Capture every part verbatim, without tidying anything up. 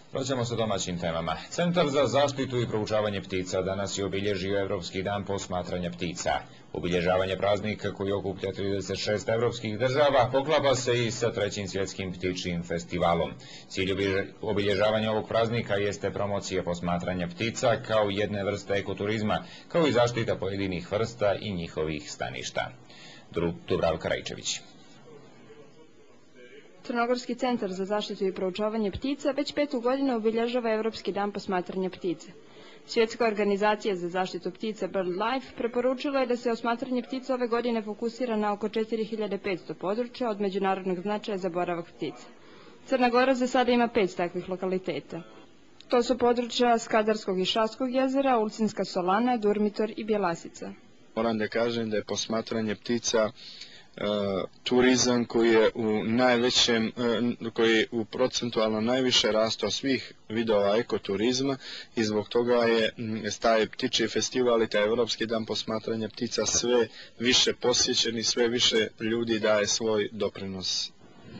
Vraćamo se domaćim temama. Centar za zaštitu i proučavanje ptica danas je obilježio Evropski dan posmatranja ptica. Obilježavanje praznika koji okuplja trideset šest evropskih država poklapa se i sa trećim svjetskim ptičjim festivalom. Cilj obilježavanja ovog praznika jeste promocija posmatranja ptica kao jedne vrste ekoturizma, kao i zaštita pojedinih vrsta i njihovih staništa. Dubravka Rajčević. Crnogorski centar za zaštitu i proučavanje ptica već petu godinu obilježava Evropski dan posmatranja ptica. Svjetska organizacija za zaštitu ptica BirdLife preporučila je da se osmatranje ptica ove godine fokusira na oko četiri hiljade petsto područja od međunarodnog značaja za boravak ptica. Crna Gora za sada ima pet takvih lokaliteta. To su područja Skadarskog i Šaskog jezera, Ulcinska solana, Durmitor i Bjelasica. Moram da kažem da je posmatranje ptica Uh, turizam koji je u najvećem, uh, koji je u procentualno najviše rastao svih vidova ekoturizma i zbog toga je taj ptičji festival i taj Evropski dan posmatranja ptica sve više posjećen i sve više ljudi daje svoj doprinos.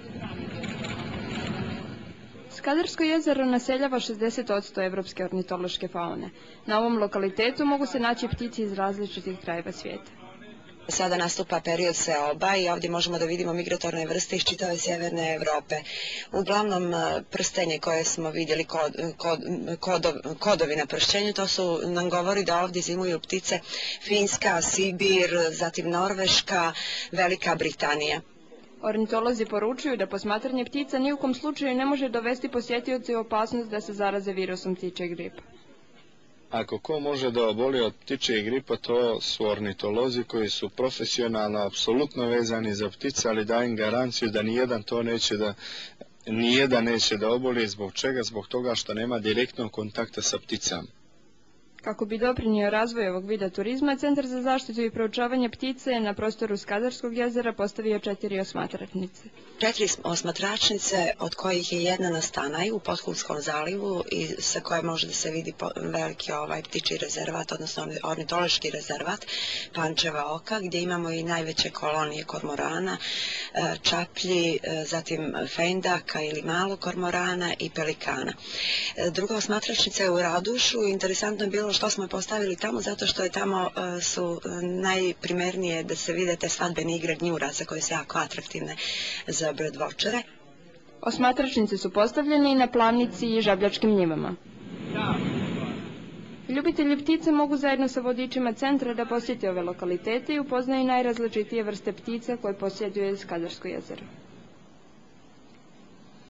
Skadarsko jezero naseljava šezdeset posto evropske ornitološke faune. Na ovom lokalitetu mogu se naći ptici iz različitih krajeva svijeta. Sada nastupa period seoba i ovdje možemo da vidimo migratorne vrste iz čitave sjeverne Evrope. Uglavnom prstenje koje smo vidjeli, kod, kod, kodov, kodovi na pršćenju, to su, nam govori da ovdje zimuju ptice Finska, Sibir, zatim Norveška, Velika Britanija. Ornitolozi poručuju da posmatranje ptica ni u kom slučaju ne može dovesti posjetioce u opasnost da se zaraze virusom ptičjeg gripa. Ako ko može da oboli od ptičjeg gripa, to su ornitolozi koji su profesionalno, apsolutno vezani za ptice, ali dajem garanciju da nijedan to neće da, nijedan neće da oboli. Zbog čega? Zbog toga što nema direktnog kontakta sa pticama. Kako bi doprinio razvoju ovog vida turizma, Centar za zaštitu i proučavanje ptice je na prostoru Skadarskog jezera postavio četiri osmatračnice. Četiri osmatračnice, od kojih je jedna na Stanaju u Podhulskom zalivu i sa koje može da se vidi veliki ovaj ptičji rezervat, odnosno ornitološki rezervat Pančeva oka, gdje imamo i najveće kolonije kormorana, čaplji, zatim feindaka ili malog kormorana i pelikana. Druga osmatračnica je u Radušu. Interesantno je bilo što smo je postavili tamo, zato što je tamo uh, su najprimernije da se vide te svadbene igre gnjuraca koje su jako atraktivne za birdwatchere. Osmatračnice su postavljene i na Plavnici i Žabljačkim njivama. Ljubitelji ptice mogu zajedno sa vodičima centra da posjeti ove lokalitete i upoznaju najrazličitije vrste ptica koje posjeduje Skadarsko jezero.